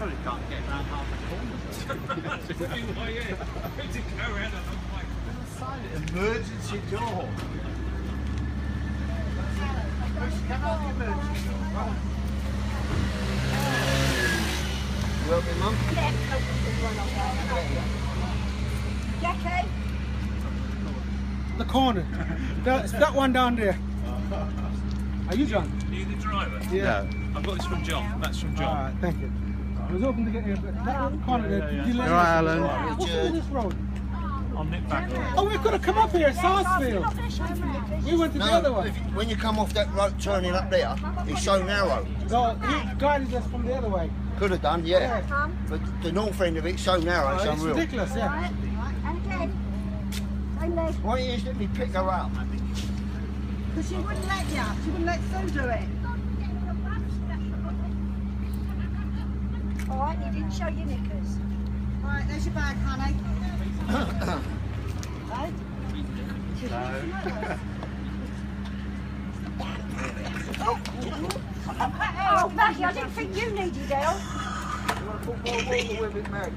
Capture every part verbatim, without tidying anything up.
probably can't get around half the corners. That's the thing, oh yeah. We did go around and I'm like, emergency door. Come out the emergency door. Come on. You help me, Mum? Yeah, Jackie? The corner. That's that one down there. Are you John? are you the driver? Yeah. I've got this from John. That's from John. Alright, thank you. I was hoping to get here, but that corner there, yeah, yeah. you let All right, us- Alan. What's all this road? I'll nip back. Oh, we could have come up here, Sarsfield. We went to the other No, one. if, when you come off that road turning up there, it's so narrow. No, he guided us from the other way. Could have done, yeah. Yeah. But the north end of it's so narrow, it's Oh, it's unreal. ridiculous, yeah. Right, and again. Same leg. Why don't you just let me pick her up? Because she wouldn't let you. She wouldn't let Sue do it. All right, you didn't show your knickers. All right, there's your bag, honey. Right? Oh, oh, Maggie, I didn't think you needed help. You want to put more water with it, Max?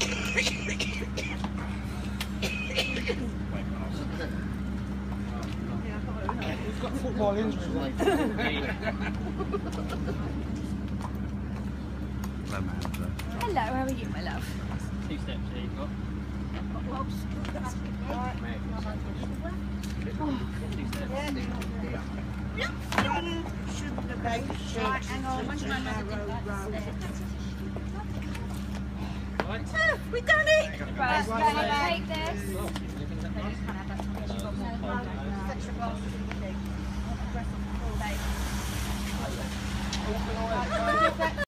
He's got football injuries. Like. Hello, how are you, my love? Two steps here, you've got. Shouldn't have been. Right, hang on. Oh, we done it! Right, Right, take this. Right.